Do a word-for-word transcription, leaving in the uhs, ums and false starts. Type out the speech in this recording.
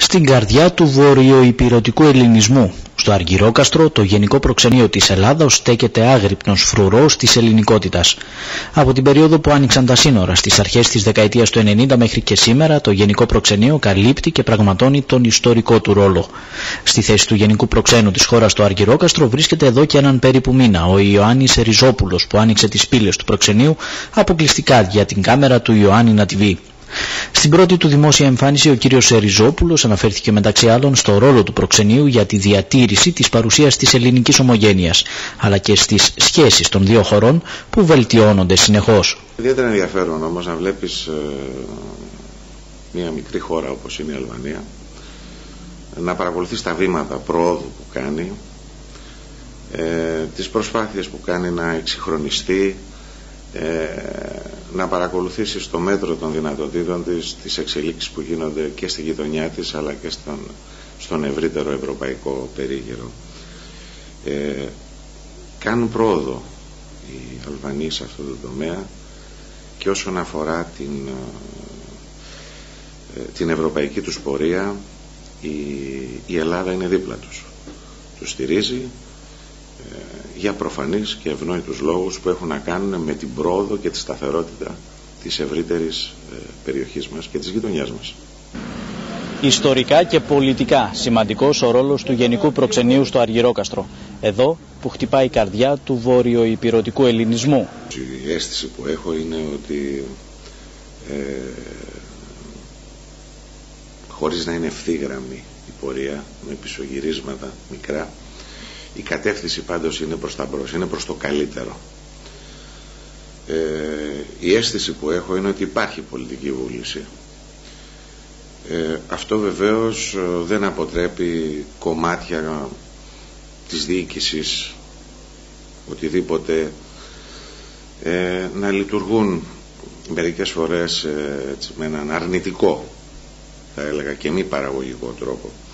Στην καρδιά του βορειοϊπειρωτικού ελληνισμού, στο Αργυρόκαστρο, το γενικό προξενείο της Ελλάδος στέκεται άγρυπνος φρουρός της ελληνικότητας. Από την περίοδο που άνοιξαν τα σύνορα στις αρχές της δεκαετίας του ενενήντα μέχρι και σήμερα, το γενικό προξενείο καλύπτει και πραγματώνει τον ιστορικό του ρόλο. Στη θέση του γενικού προξένου της χώρας στο Αργυρόκαστρο βρίσκεται εδώ και έναν περίπου μήνα ο Ιωάννης Ριζόπουλος, που άνοιξε τις πύλες του προξενείου αποκλειστικά για την κάμερα του Ιωάννη να τι βι. Στην πρώτη του δημόσια εμφάνιση ο κύριος Ριζόπουλος αναφέρθηκε μεταξύ άλλων στο ρόλο του προξενείου για τη διατήρηση της παρουσίας της ελληνικής ομογένειας, αλλά και στις σχέσεις των δύο χωρών που βελτιώνονται συνεχώς. Ιδιαίτερα ενδιαφέρον όμως να βλέπεις ε, μια μικρή χώρα όπως είναι η Αλβανία να παρακολουθείς τα βήματα προόδου που κάνει, ε, τις προσπάθειες που κάνει να εξυγχρονιστεί, Ε, να παρακολουθήσει στο μέτρο των δυνατοτήτων της τις εξελίξεις που γίνονται και στη γειτονιά της αλλά και στον, στον ευρύτερο ευρωπαϊκό περίγυρο. Ε, κάνουν πρόοδο οι Αλβανοί σε αυτό το τομέα και όσον αφορά την, ε, την ευρωπαϊκή τους πορεία η, η Ελλάδα είναι δίπλα τους. Τους στηρίζει για προφανείς και ευνόητους λόγους που έχουν να κάνουν με την πρόοδο και τη σταθερότητα της ευρύτερης ε, περιοχής μας και της γειτονιάς μας. Ιστορικά και πολιτικά σημαντικός ο ρόλος του γενικού προξενείου στο Αργυρόκαστρο, εδώ που χτυπάει η καρδιά του βορειοϊπειρωτικού ελληνισμού. Η αίσθηση που έχω είναι ότι ε, χωρίς να είναι ευθύγραμμη η πορεία, με πισωγυρίσματα μικρά, η κατεύθυνση πάντως είναι προς τα μπρος, είναι προς το καλύτερο. Ε, η αίσθηση που έχω είναι ότι υπάρχει πολιτική βούληση. Ε, αυτό βεβαίως δεν αποτρέπει κομμάτια της διοίκησης, οτιδήποτε, ε, να λειτουργούν μερικές φορές ε, έτσι, με έναν αρνητικό, θα έλεγα, και μη παραγωγικό τρόπο.